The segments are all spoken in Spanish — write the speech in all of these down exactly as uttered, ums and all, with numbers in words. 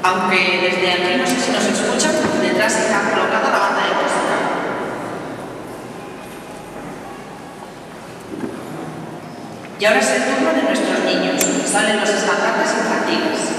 Aunque desde aquí no sé si nos escuchan, detrás está colocada la banda de música. Y ahora es el turno de nuestros niños. Salen los estandartes infantiles.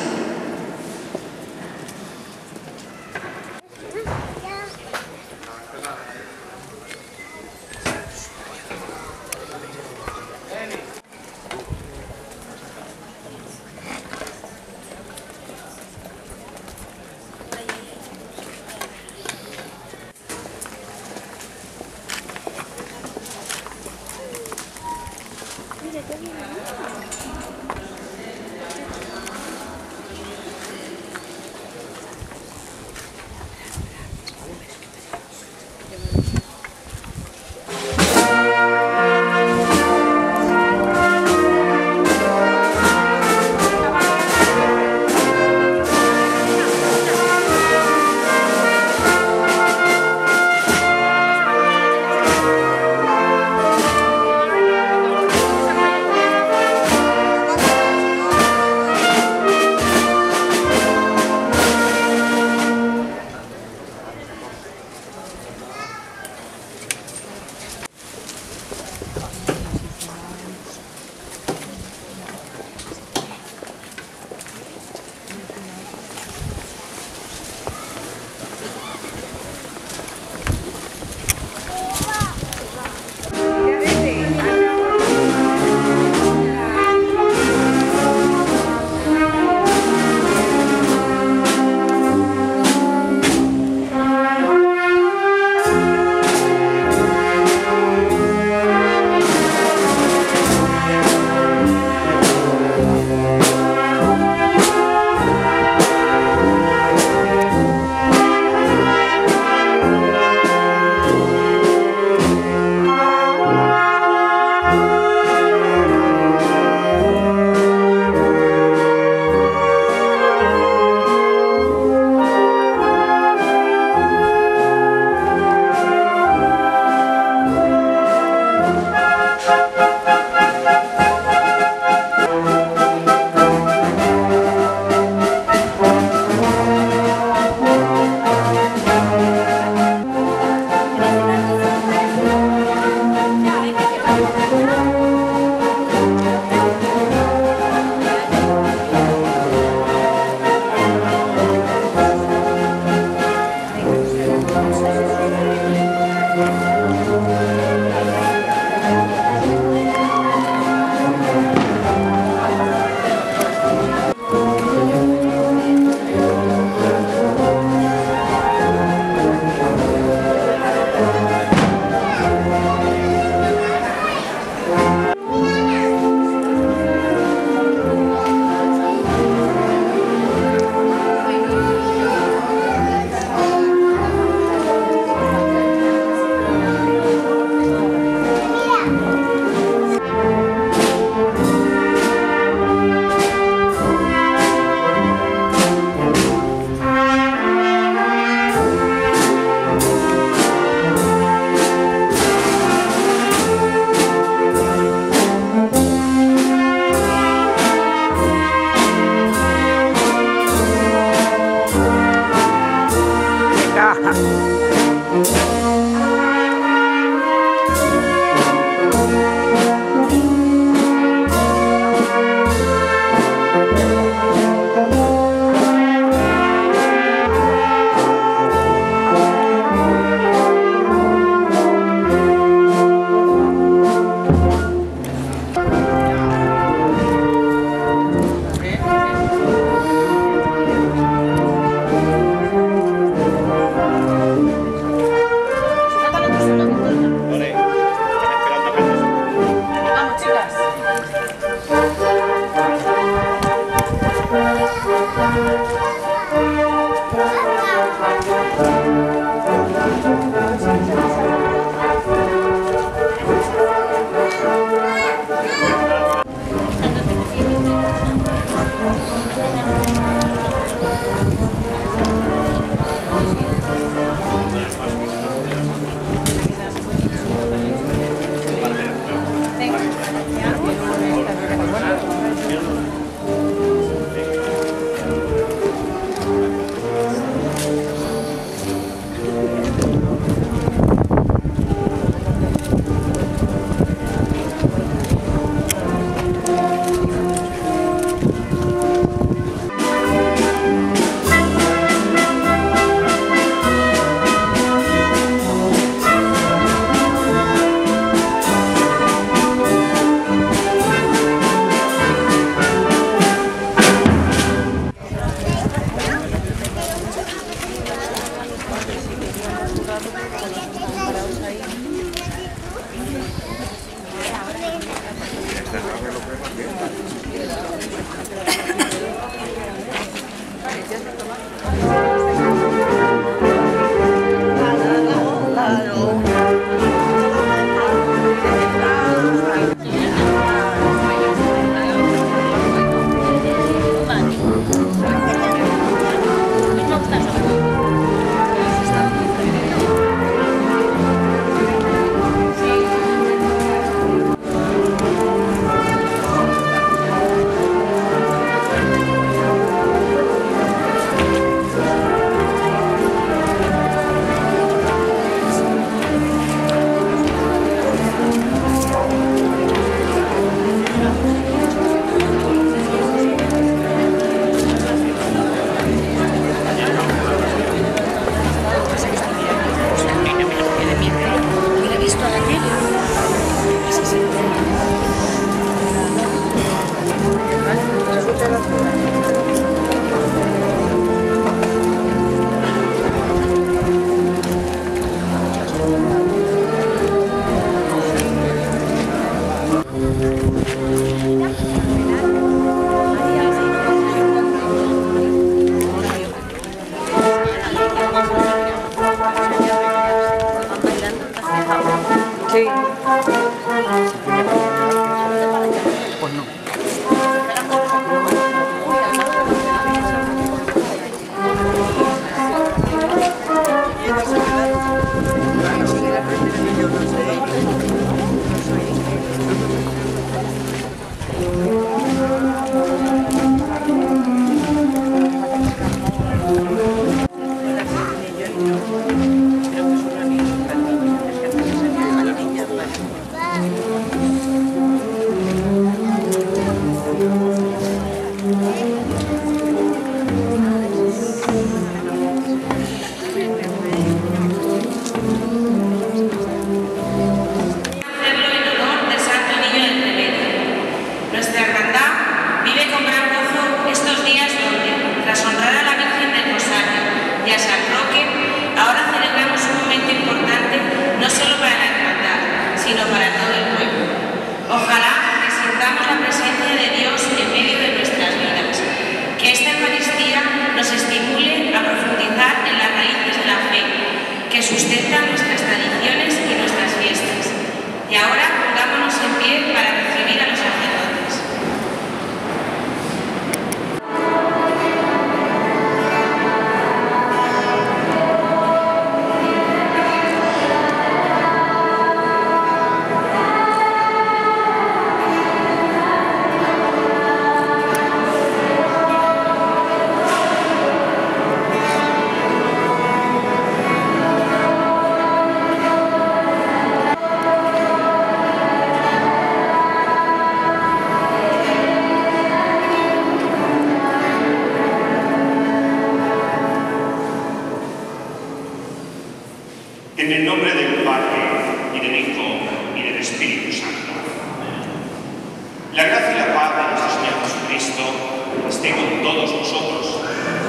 En el nombre del Padre, y del Hijo, y del Espíritu Santo. La gracia y la paz de nuestro Señor Jesucristo esté con todos vosotros.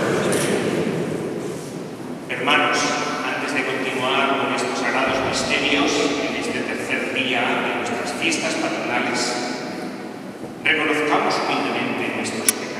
Hermanos, antes de continuar con estos sagrados misterios en este tercer día de nuestras fiestas patronales, reconozcamos humildemente nuestros pecados.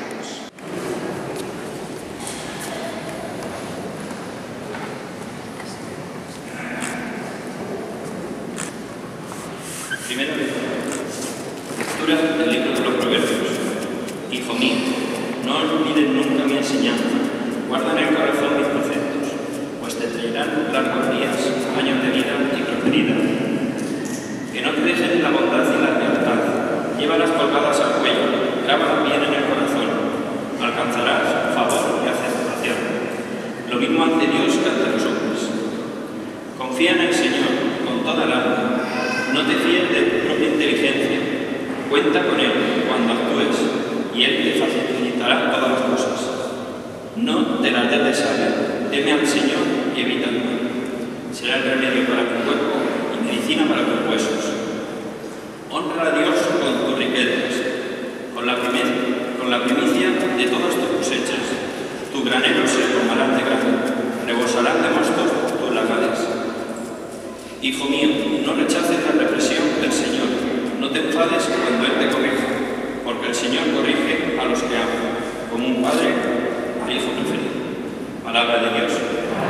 Primera lectura del libro de los Proverbios. Hijo mío, no olvides nunca mi enseñanza, guarda en el corazón mis preceptos, pues te traerán largos días, años de vida y prosperidad. Que no te dejen la bondad y la lealtad, llévalas colgadas al cuello, grábalas bien en el corazón, alcanzarás favor y aceptación. Lo mismo ante Dios que ante los hombres. Confía en el Señor con toda el alma. No te fíes de tu propia inteligencia, cuenta con Él cuando actúes y Él te facilitará todas las cosas. No te las des de sabio, teme al Señor y evita el mal. Será el remedio para tu cuerpo y medicina para tus huesos. Honra a Dios con tus riquezas, con la primicia, con la primicia de todas tus cosechas. Tus graneros se colmarán de grano, rebosarán de mostos tus lagares. Hijo mío, no rechaces la represión del Señor, no te enfades cuando Él te corrija, porque el Señor corrige a los que ama, como un padre al hijo preferido. Palabra de Dios.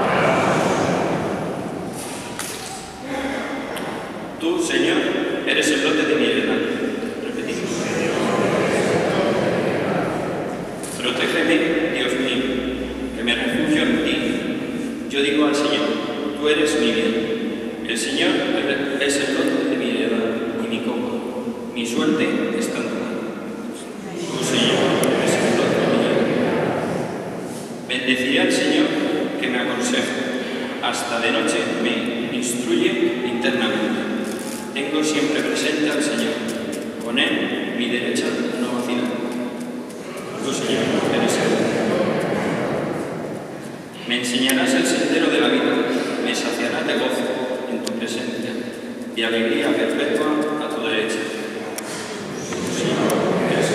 Tú, Señor, eres el lote de mi heredad. Repetimos. Protégeme, Dios mío, que me refugio en ti. Yo digo al Señor, tú eres mi bien. El Señor es el lote de mi heredad y mi copa. Mi suerte está en tu mano. Tú, Señor, eres el lote de mi heredad. Bendeciré al Señor que me aconseja. Hasta de noche me instruye internamente. Tengo siempre presente al Señor. Con Él mi derecha no vacila. Tú, Señor, eres el lote. Me enseñarás el sendero de la vida. Me saciarás de gozo en tu presencia, y alegría perpetua a tu derecha. Señor, eres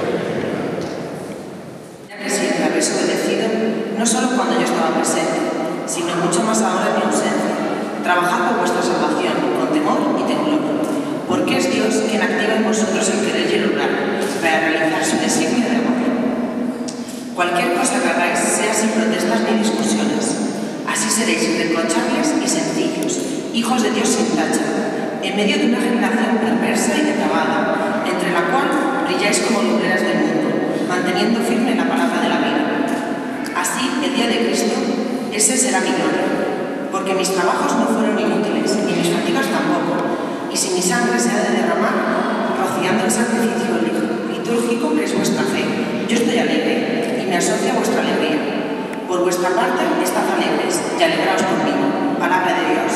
Ya que siempre habéis obedecido, no solo cuando yo estaba presente, sino mucho más ahora en mi ausencia. Trabajad por vuestra salvación con temor y temblor, porque es Dios quien activa en vosotros el querer y el obrar, para realizar su designio de amor. Cualquier cosa que hagáis sea sin protestas ni discusiones. Así seréis irreprochables y sencillos, hijos de Dios sin tacha, en medio de una generación perversa y depravada, entre la cual brilláis como lumbreras del mundo, manteniendo firme la palabra de la vida. Así, el día de Cristo, ese será mi gloria, porque mis trabajos no fueron inútiles, ni mis fatigas tampoco, y si mi sangre se ha de derramar, rociando el sacrificio litúrgico que es vuestra fe, yo estoy alegre, y me asocio a vuestra alegría. Por vuestra parte, estad alegres y alegraos conmigo. Palabra de Dios.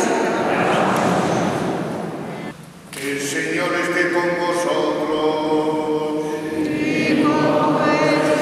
El Señor esté con vosotros. Y con vuestro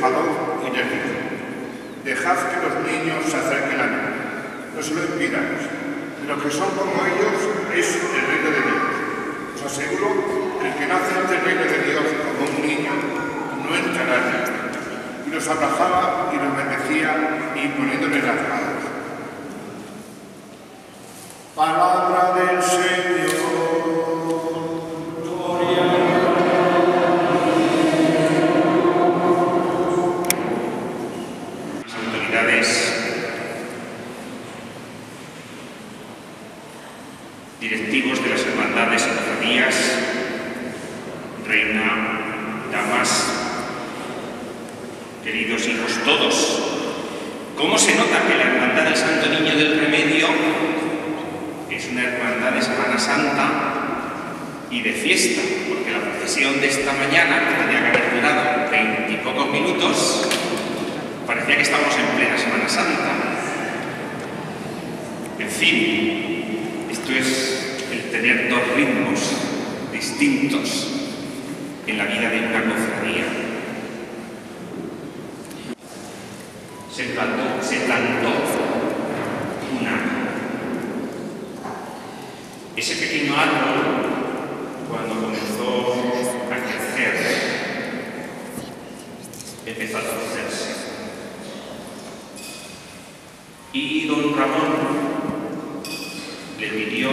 enfadó y les dijo: dejad que los niños se acerquen a mí, no se lo impidáis, de los que son como ellos es el reino de Dios. Os aseguro, el que nace ante el reino de Dios como un niño no entrará en él. Y los abrazaba y los bendecía imponiéndoles las manos. Palabra del Señor. Las autoridades directivos de las hermandades y cofradías, reina, damas, queridos hijos todos, ¿cómo se nota que la hermandad del Santo Niño del Remedio es una hermandad de Semana Santa y de fiesta? Porque la procesión de esta mañana, que tenía que haber durado veintipocos minutos, parecía que estábamos en plena Semana Santa. En fin, esto es el tener dos ritmos distintos en la vida de una cofradía. Se plantó, se plantó una. Ese pequeño árbol, cuando comenzó a crecer, empezó a torcerse. Y don Ramón le pidió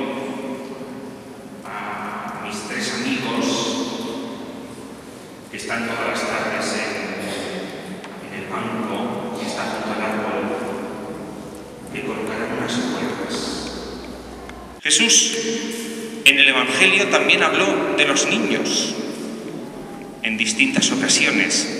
a mis tres amigos, que están todas las tardes en, en el banco que está junto al árbol, que colocaran unas cuerdas. Jesús en el Evangelio también habló de los niños en distintas ocasiones.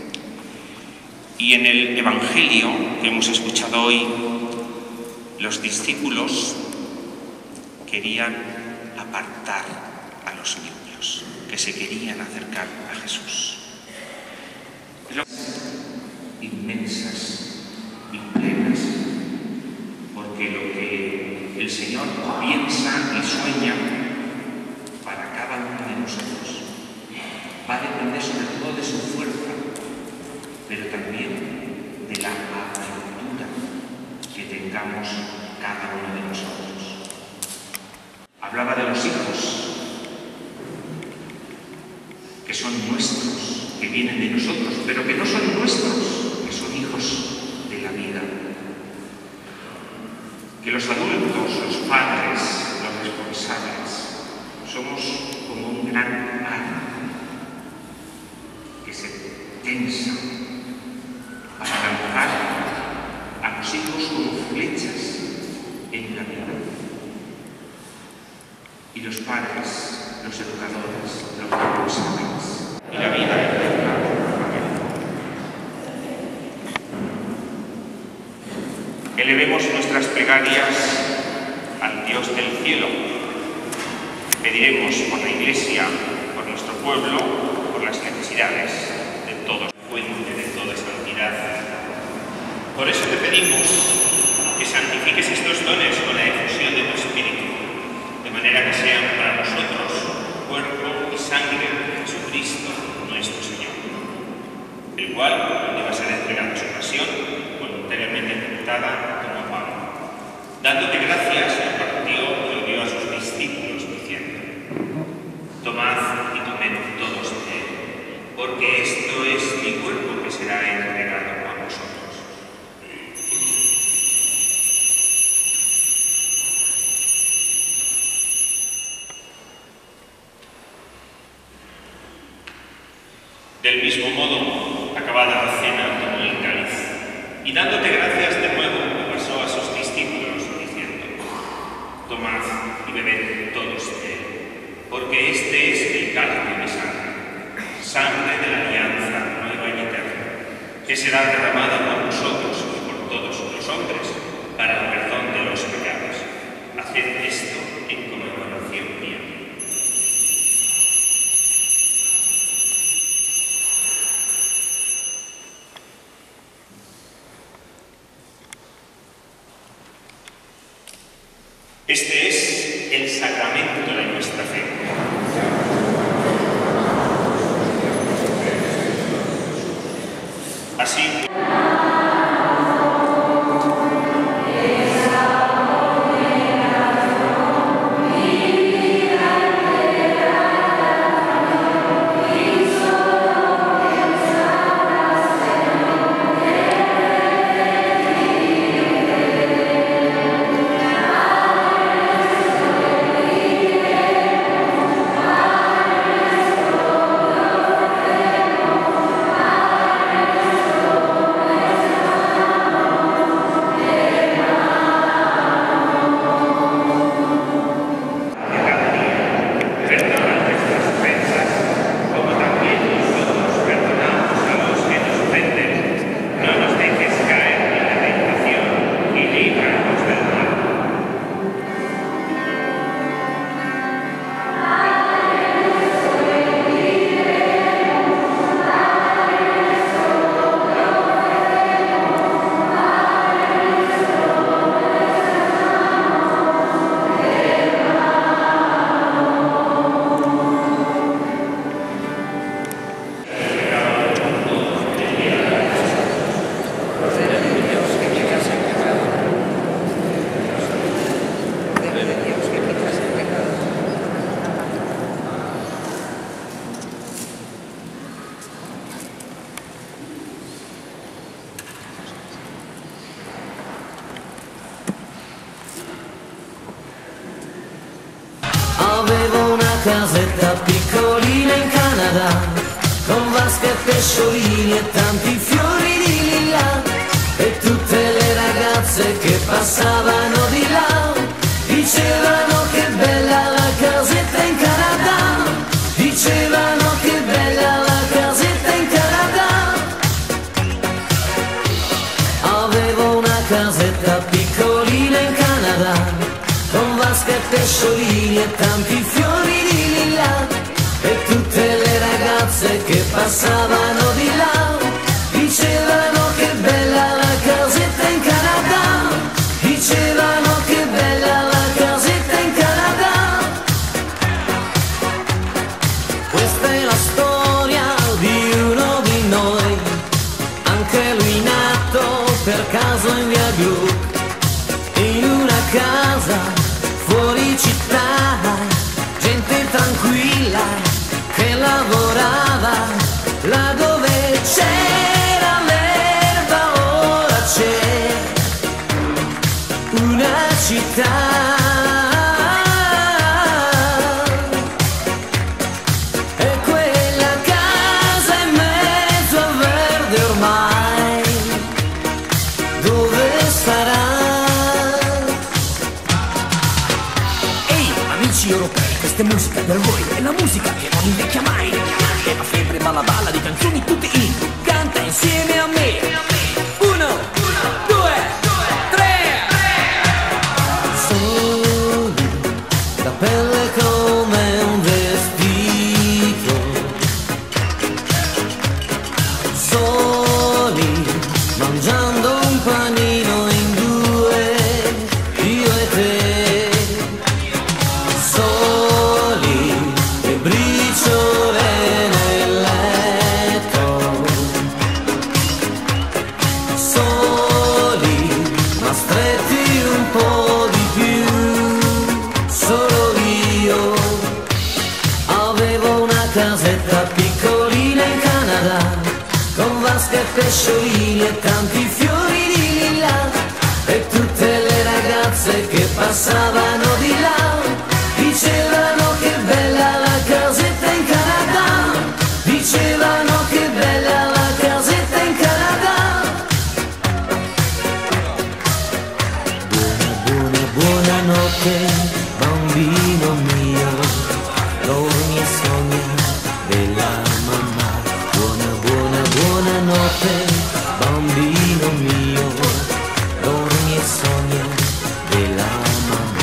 Y en el Evangelio que hemos escuchado hoy, los discípulos querían apartar a los niños, que se querían acercar a Jesús. Inmensas y plenas, porque lo que el Señor piensa y sueña para cada uno de nosotros va a depender sobre todo de su fuerza, pero también de la apertura que tengamos cada uno de nosotros. Hablaba de los hijos, que son nuestros, que vienen de nosotros, pero que no son nuestros, que son hijos de la vida. Que los adultos, los padres, los responsables, somos como un gran mar que se tensa para lanzar a los hijos como flechas en la vida. Y los padres, los educadores, los responsables, y la vida eterna. Elevemos nuestras plegarias al Dios del cielo. Pediremos por la Iglesia, por nuestro pueblo, por las necesidades de todos, fuente de toda santidad. Por eso te pedimos que santifiques estos dones con la efusión de tu Espíritu, de manera que sean para nosotros cuerpo y sangre de Jesucristo, nuestro Señor, el cual, cuando iba a ser entregado a su pasión, voluntariamente ejecutada, tomó pan. Dándote gracias, lo partió y lo dio a sus discípulos, diciendo: tomad y comed todos de él, porque esto es mi cuerpo que será entregado a vosotros. Del mismo modo, acabada la cena, tomó el cáliz, y dándote gracias de nuevo, pasó a sus discípulos, diciendo: tomad y bebed todos de él, porque este es el cáliz de mi sangre, sangre de la alianza nueva y eterna, que será derramada por vosotros y por todos los hombres, para el perdón de los pecados. Haced esto en conmemoración mía. Este es el sacramento de nuestra fe. casetta piccolina in Canada, con vasche e pesciolini e tanti fiori di lilla, e tutte le ragazze che passavano di là dicevano che bella la casetta in Canada, dicevano che bella la casetta in Canada. Avevo una casetta piccolina in Canada, con vasche e pesciolini e tanti fiori di lilla, e tutte le ragazze che passavano di là dicevano che bella la casetta in Canada, dicevano che bella la casetta in Canada. Questa è la storia di uno di noi, anche lui nato per caso in via Gluck, in una casa fuori città, gente tranquilla che lavorava là dove c'era l'erba, ora c'è una città. E quella casa in mezzo al verde ormai, dove sarà? Ehi, amici europei, questa è musica per voi, è la musica che non invecchia mai. È la febbre balla balla di canzoni tutte in, canta insieme a me. Uno, due, tre. Soli, la pelle come un vestito, soli, mangiando un panino in due, io e te, soli, e briciole nel letto, soli, ma stretti un po' di più, solo io. Avevo una casetta piccolina in Canada, con vasche e pesciolini e tanti fiori di lilla, e tutte le ragazze che passavano di là dicevano che bella la casetta in Canada, dicevano che bella la casetta in Canada. Buona, buona, buonanotte, bambino mio, dormi e sogna della mamma. Buona, buona, buonanotte, bambino mio, dormi e sogna della mamma.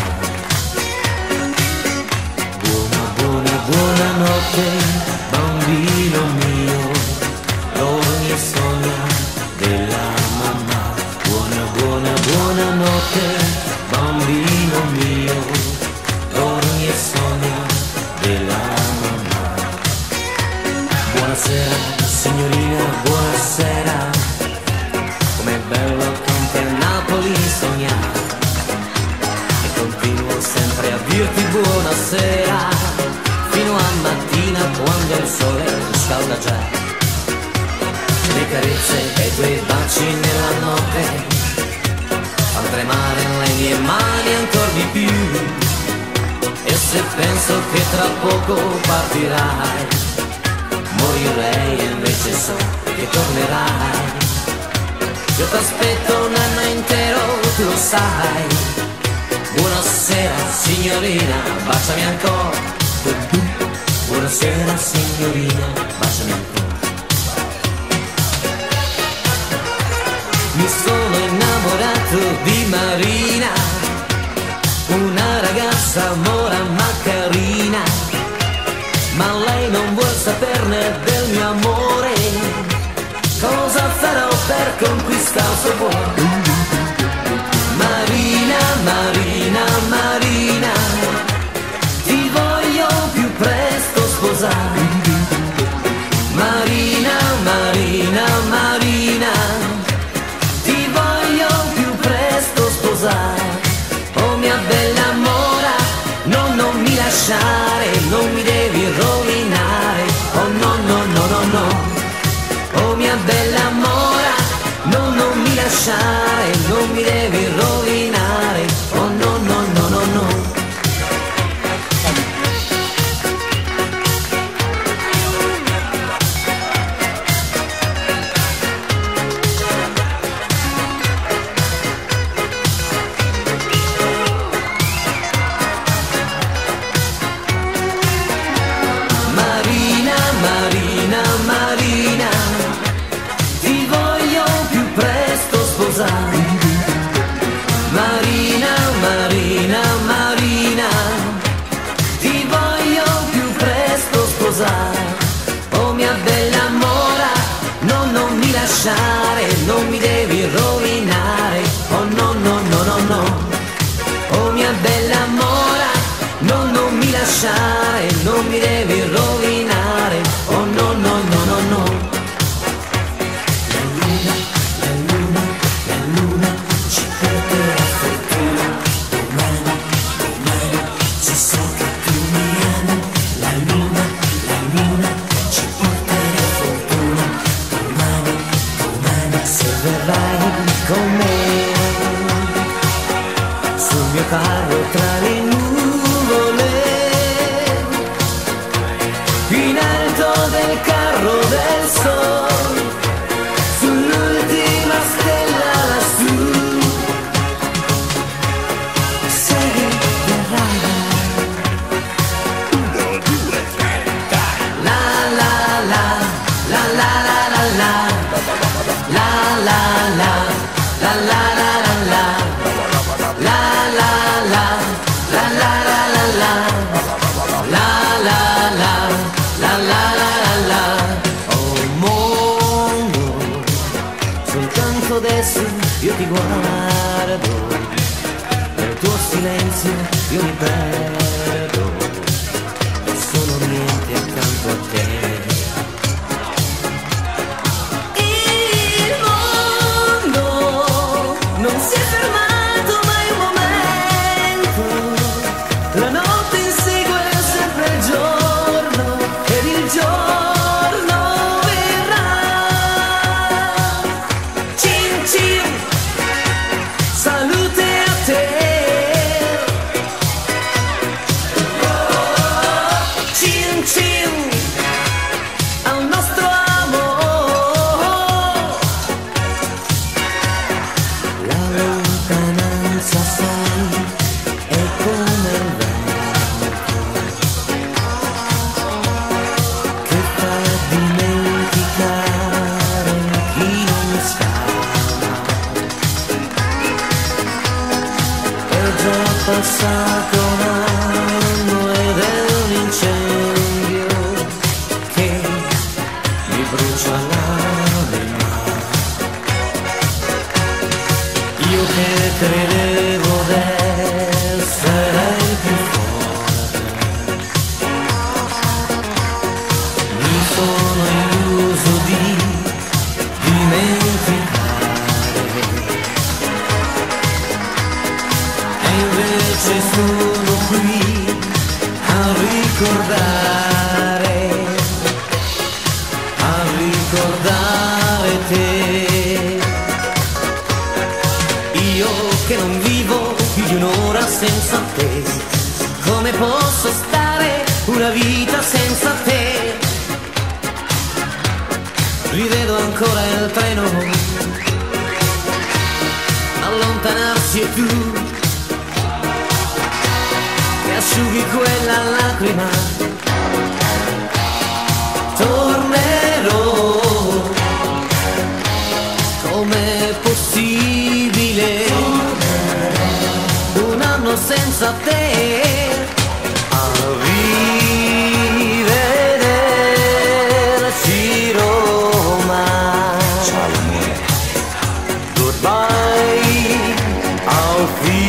Buona, buona, buonanotte, bambino mio, dormi e sogna della mamma. Buona, buona, buonanotte, bambino mio, dormi e sogna della mamma. Buonasera, signorina, buonasera, com'è bello con te Napoli sognare, e continuo sempre a dirti buonasera, fino a mattina quando il sole scalda già. Le carezze e i tuoi baci nella notte fanno tremare le mie mani ancora di più, e se penso che tra poco partirai, morirei e invece so che tornerai. Io t'aspetto un anno intero, tu lo sai. Buonasera signorina, baciami ancora. Buonasera signorina, baciami ancora. Mi sono innamorato di Marina, una ragazza mora ma carina, ma lei non vuol saperne del mio amore. Cosa farò per conquistare il suo cuore? Marina, Marina, Marina, ti voglio più presto sposare. Marina, Marina, Marina, ti voglio più presto sposare. Oh mia bella mora, no, non mi lasciare, non mi devi rovinare. Oh no, no, no, no, no. Oh mia bella mora, no, non mi lasciare, non mi devi rovinare. Oh no, no, no, no, no. in alto del carro del sol, sull'ultima stella lassù. Sei verrà. Uno, due, tre, la la la, la la la la la, la la la, la la la la la, la la la, la la la la la, la la la, la la la la. Oh mondo, soltanto adesso io ti guardo, nel tuo silenzio io mi perdo, sono niente accanto a te. Il mondo non si è fermato mai un momento, la notte insegue sempre il giorno ed il giorno verrà. Cin cin, salute a te. Cin cin, al nostro amore. La lontananza sai è come il vento che fa dimenticare chi non sta. È già passato un anno ed è un incendio che mi brucia l'anima. Io che credevo d'essere più forte, mi sono illuso di dimenticare, e invece sono qui a ricordare, a ricordare te. Io che non vivo più di un'ora senza te, come posso stare una vita senza te? Rivedo ancora il treno allontanarsi e tu che asciughi quella lacrima. Tornerò. Com'è possibile un anno senza te? A rivederci Roma. Ciao amore. Goodbye, auf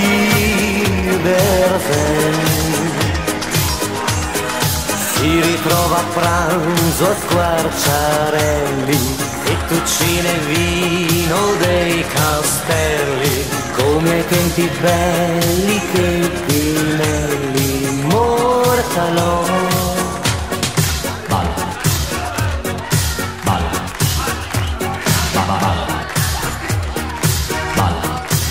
Wiedersehen. Si ritrova a pranzo a Squarciarelli, fettuccine e vino dei castelli, come ai tempi belli che Pinelli mortalò. Balla, balla, balla, balla, balla.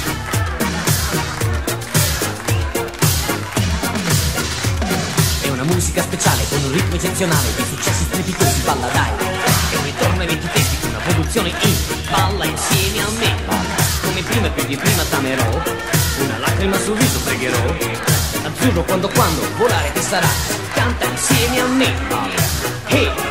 È una musica speciale con un ritmo eccezionale di successi strepitosi. Balla dai, è un ritorno ai vecchi tempi, una produzione in balla insieme a me. Balla. Come prima più di prima t'amerò, una lacrima sul viso pregherò. Azzurro quando quando volare che sarà, canta insieme a me. Balla. Hey.